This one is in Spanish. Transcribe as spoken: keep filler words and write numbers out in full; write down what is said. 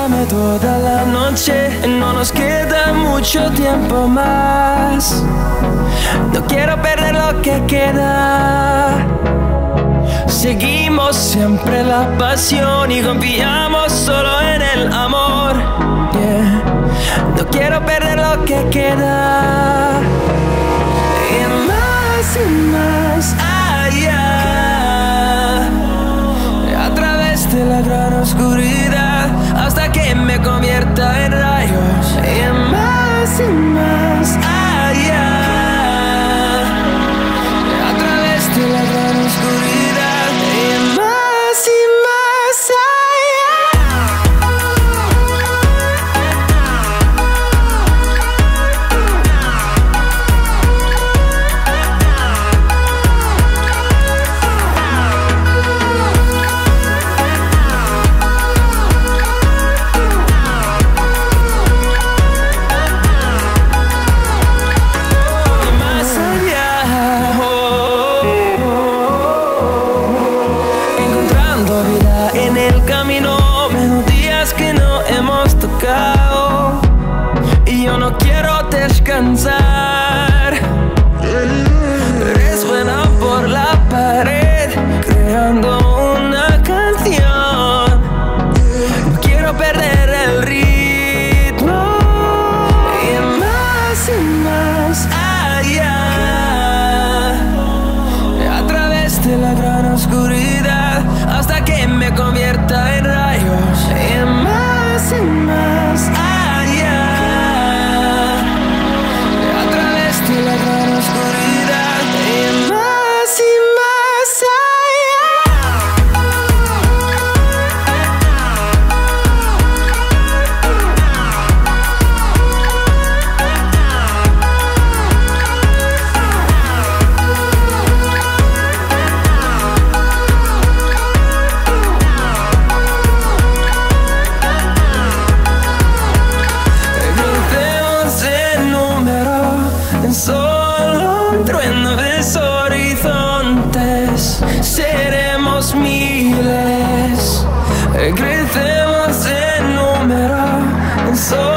Dame toda la noche, no nos queda mucho tiempo más. No quiero perder lo que queda. Seguimos siempre la pasión y confiamos solo en el amor. Yeah. No quiero perder lo que queda. Y más y más allá, a través de la gran oscuridad, hasta que me convierta en rayos. Y más y más allá, a través de la gran oscuridad. Y más y más y yo no quiero descansar. Eres buena por la pared, creando una canción. No quiero perder el ritmo. Y más y más allá, a través de la gran oscuridad, hasta que me convierta en rayos. Y más y más allá, a través de la gran oscuridad. Y más y más solo un trueno de horizontes, seremos miles, crecemos en número, en solo